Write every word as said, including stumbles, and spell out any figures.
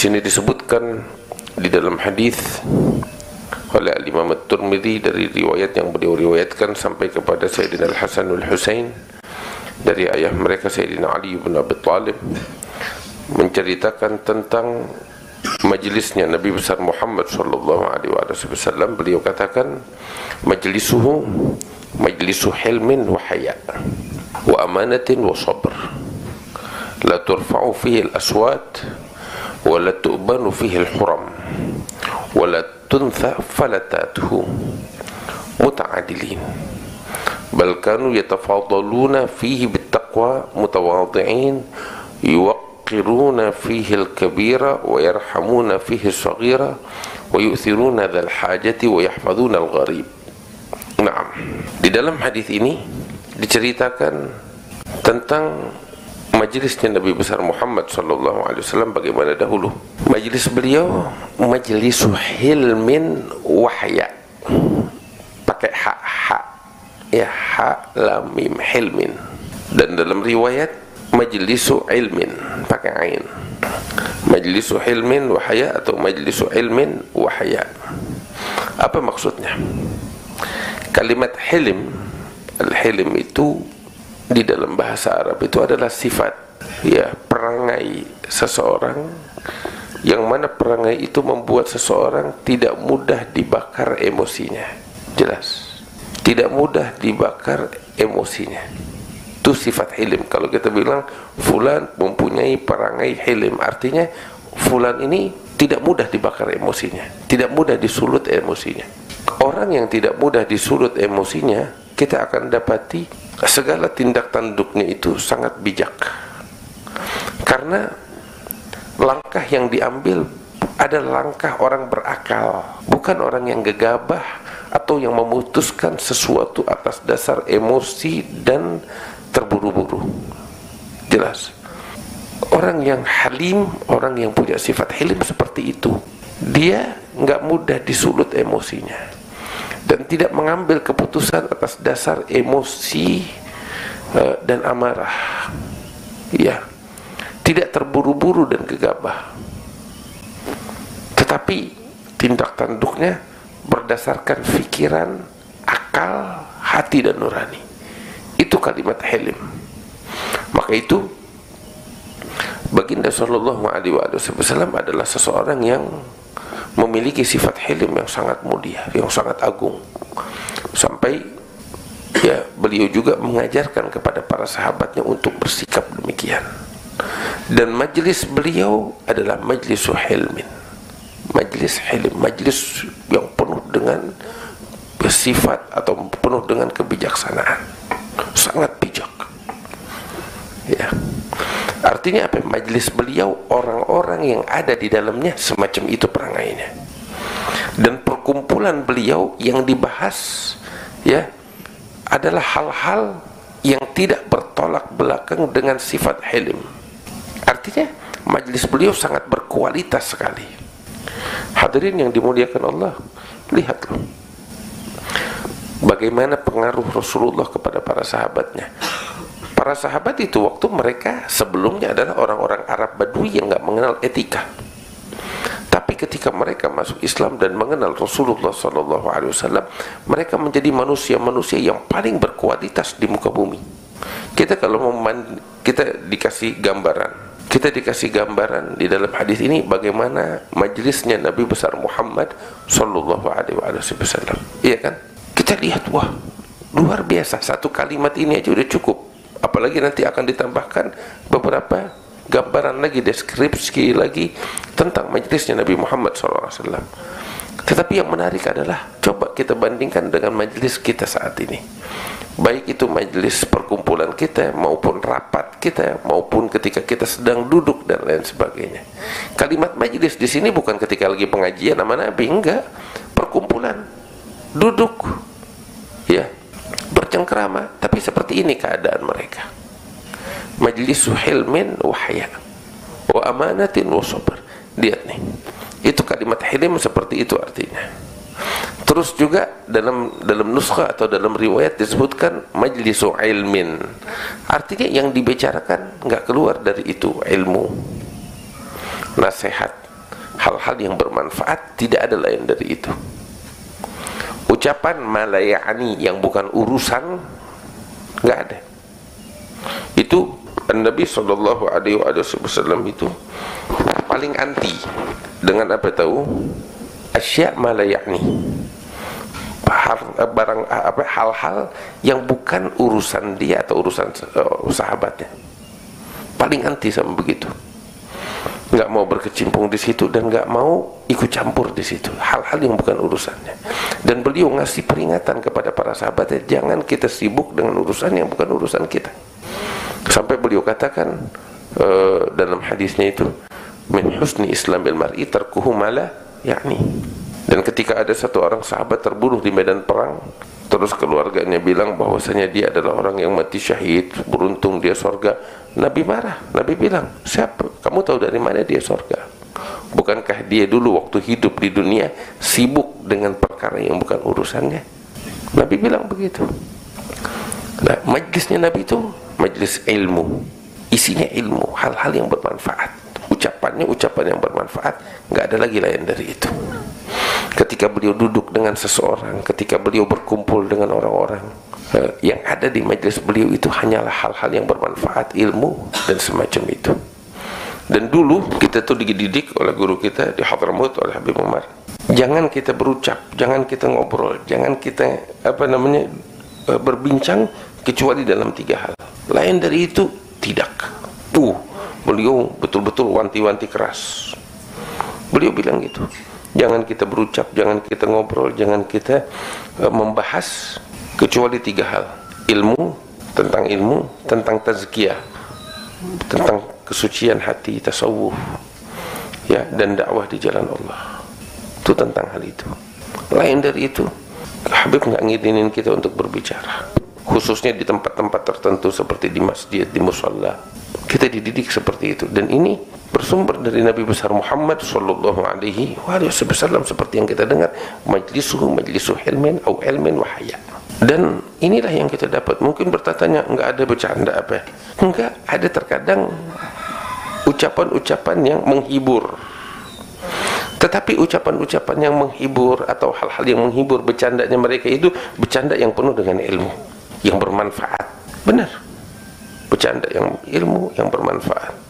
sini disebutkan di dalam hadis oleh Imam At-Tirmidzi dari riwayat yang beliau riwayatkan sampai kepada Sayyidina Al-Hasan Al-Husain dari ayah mereka Sayyidina Ali bin Abi Thalib, menceritakan tentang majlisnya Nabi besar Muhammad sallallahu alaihi wasallam. Beliau katakan, majlisuhu majlisu hilmin wa haya wa amanatin wa sabr, la turfa'u fihi al-aswat wa la tu'banu fihi al-huram wa la tuntha falatatuhu muta'adilin bal kanu yatafadaluna fihi bittaqwa mutawadhi'in yuwaqqiruna fihi al-kabira wa yarhamuna fihi as-saghira wa yu'thiruna dhal hajati wa yahfadhuna al-gharib. Naam, di dalam hadis ini diceritakan tentang majelisnya Nabi besar Muhammad sallallahu alaihi wasallam bagaimana dahulu. Majelis beliau majlisu hilmin wahya, pakai hak hak ya, hak lam mim, hilmin. Dan dalam riwayat majlisu ilmin pakai ain, majlisu hilmin wahya atau majlisu ilmin wahya. Apa maksudnya? Kalimat hilim, al-hilim itu di dalam bahasa Arab itu adalah sifat ya perangai seseorang, yang mana perangai itu membuat seseorang tidak mudah dibakar emosinya. Jelas, tidak mudah dibakar emosinya. Itu sifat hilim. Kalau kita bilang fulan mempunyai perangai hilim, artinya fulan ini tidak mudah dibakar emosinya, tidak mudah disulut emosinya. Orang yang tidak mudah disulut emosinya, kita akan dapati segala tindak tanduknya itu sangat bijak, karena langkah yang diambil adalah langkah orang berakal, bukan orang yang gegabah atau yang memutuskan sesuatu atas dasar emosi dan terburu-buru. Jelas, orang yang halim, orang yang punya sifat hilim seperti itu, dia nggak mudah disulut emosinya dan tidak mengambil keputusan atas dasar emosi uh, dan amarah, ya, tidak terburu-buru dan gegabah, tetapi tindak tanduknya berdasarkan pikiran, akal, hati dan nurani. Itu kalimat hilim. Maka itu Baginda sallallahu alaihi wasallam adalah seseorang yang memiliki sifat hilim yang sangat mulia, yang sangat agung, sampai ya beliau juga mengajarkan kepada para sahabatnya untuk bersikap demikian. Dan majlis beliau adalah majlis hilmin, majlis hilim, majlis yang penuh dengan bersifat atau penuh dengan kebijaksanaan, sangat bijak ya. Artinya apa? Majlis beliau, orang-orang yang ada di dalamnya semacam itu perangainya. Dan perkumpulan beliau yang dibahas ya adalah hal-hal yang tidak bertolak belakang dengan sifat hilim. Artinya majlis beliau sangat berkualitas sekali. Hadirin yang dimuliakan Allah, lihatlah bagaimana pengaruh Rasulullah kepada para sahabatnya. Para sahabat itu waktu mereka sebelumnya adalah orang-orang Arab Badui yang nggak mengenal etika. Tapi ketika mereka masuk Islam dan mengenal Rasulullah sallallahu alaihi wasallam, mereka menjadi manusia-manusia yang paling berkualitas di muka bumi. Kita kalau memand kita dikasih gambaran, kita dikasih gambaran di dalam hadis ini bagaimana majelisnya Nabi besar Muhammad sallallahu alaihi wasallam. Iya kan? Kita lihat, wah, luar biasa, satu kalimat ini aja udah cukup. Apalagi nanti akan ditambahkan beberapa gambaran lagi, deskripsi lagi tentang majelisnya Nabi Muhammad shallallahu alaihi wasallam. Tetapi yang menarik adalah coba kita bandingkan dengan majelis kita saat ini, baik itu majelis perkumpulan kita maupun rapat kita, maupun ketika kita sedang duduk dan lain sebagainya. Kalimat majelis di sini bukan ketika lagi pengajian sama Nabi, enggak, perkumpulan, duduk ya, bercengkrama. Tapi seperti ini keadaan mereka. Majlisu hilmin wa haya wa amanatin wa sabr. Lihat nih, itu kalimat hilim seperti itu artinya. Terus juga dalam dalam nuskha atau dalam riwayat disebutkan majlisu ilmin. Artinya yang dibicarakan nggak keluar dari itu ilmu, nasihat, hal-hal yang bermanfaat, tidak ada lain dari itu. Ucapan malayani yang bukan urusan, nggak ada. Itu Nabi Shallallahu Alaihi Wasallam itu paling anti dengan apa tahu? Asya malayani, barang apa hal-hal yang bukan urusan dia atau urusan uh, sahabatnya. Paling anti sama begitu. Nggak mau berkecimpung di situ dan nggak mau ikut campur di situ, hal-hal yang bukan urusannya. Dan beliau ngasih peringatan kepada para sahabatnya, jangan kita sibuk dengan urusan yang bukan urusan kita. Sampai beliau katakan uh, dalam hadisnya itu, min husni islamil mar'i tarkuhu mala yakni. Dan ketika ada satu orang sahabat terbunuh di medan perang, terus keluarganya bilang bahwasanya dia adalah orang yang mati syahid, beruntung dia surga. Nabi marah, Nabi bilang, siapa? Kamu tahu dari mana dia surga? Bukankah dia dulu waktu hidup di dunia sibuk dengan perkara yang bukan urusannya? Nabi bilang begitu. Nah, majlisnya Nabi itu majlis ilmu, isinya ilmu, hal-hal yang bermanfaat, ucapannya ucapan yang bermanfaat, nggak ada lagi lain dari itu. Ketika beliau duduk dengan seseorang, ketika beliau berkumpul dengan orang-orang, eh, yang ada di majelis beliau itu hanyalah hal-hal yang bermanfaat, ilmu dan semacam itu. Dan dulu kita tuh dididik oleh guru kita di Hadramaut, oleh Habib Umar, jangan kita berucap, jangan kita ngobrol, jangan kita apa namanya eh, berbincang kecuali dalam tiga hal. Lain dari itu tidak. Tuh beliau betul-betul wanti-wanti keras. Beliau bilang gitu. Jangan kita berucap, jangan kita ngobrol, jangan kita uh, membahas kecuali tiga hal. Ilmu, tentang ilmu, tentang tazkiyah, tentang kesucian hati, tasawuf, ya, dan dakwah di jalan Allah. Itu tentang hal itu. Lain dari itu, Habib nggak ngizinin kita untuk berbicara. Khususnya di tempat-tempat tertentu seperti di masjid, di musalla. Kita dididik seperti itu. Dan ini bersumber dari Nabi besar Muhammad Sallallahu Alaihi Wasallam, seperti yang kita dengar, majlisuhu majlisu hilmin au ilmin wahaya. Dan inilah yang kita dapat. Mungkin bertatanya, enggak ada bercanda apa? Enggak, ada terkadang ucapan-ucapan yang menghibur. Tetapi ucapan-ucapan yang menghibur atau hal-hal yang menghibur, bercandanya mereka itu bercanda yang penuh dengan ilmu, yang bermanfaat. Benar, bercanda yang ilmu yang bermanfaat.